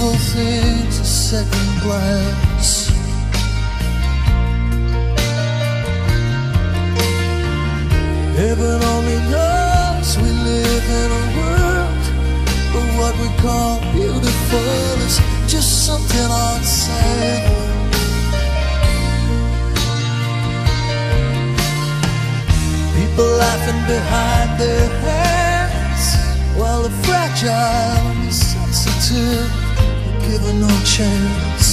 beautiful things at second glance. Heaven only knows we live in a world, but what we call beautiful is just something unsafe. People laughing behind their hands, while the fragile and the sensitive are given no chance.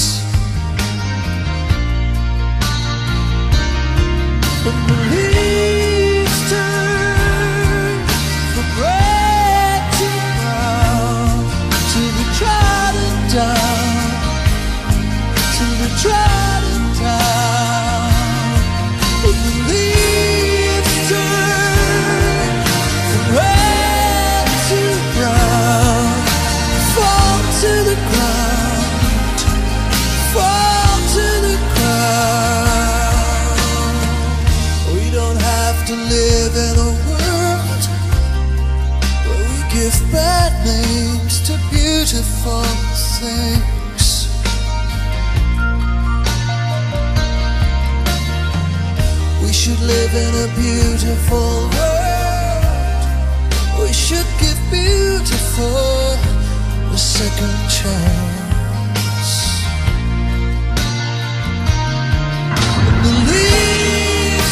When the leaves turn from red to brown, to the trodden down, to the trodden down. When the leaves turn from red to brown, fall to the ground, fall to the ground. We don't have to live in a world where we give bad names to beautiful things. We should live in a beautiful world. We should give beautiful a second chance. When the leaves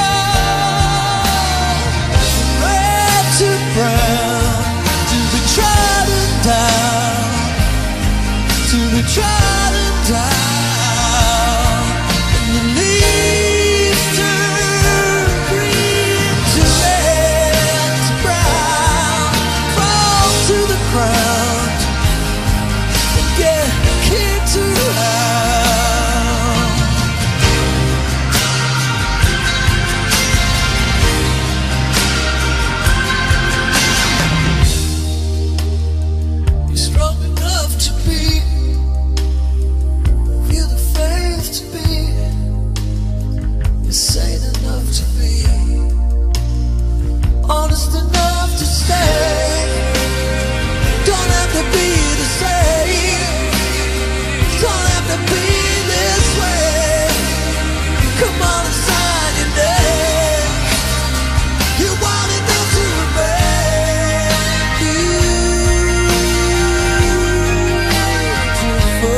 fall from red to brown, to be trodden down, to be trodden down. When the leaves turn green to red to brown, fall to the ground and get kicked around. You're strong enough to be, feel the faith to be, you're sane enough to be, honest enough to stay. Don't have to be the same, don't have to be this way. Come on and sign your name. You want enough to remain beautiful.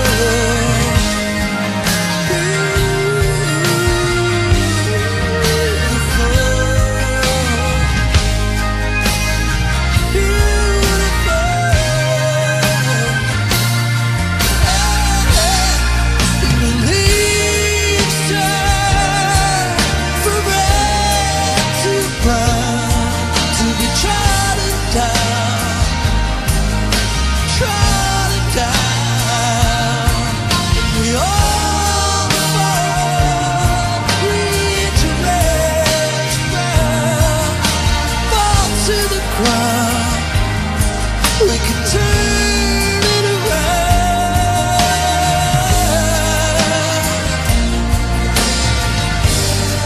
We can turn it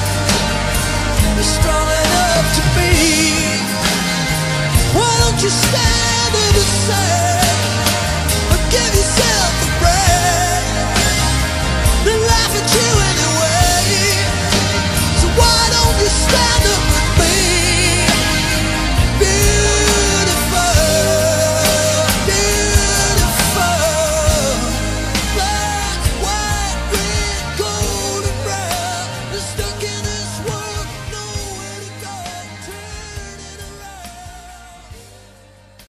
around. You're strong enough to be. Why don't you stay?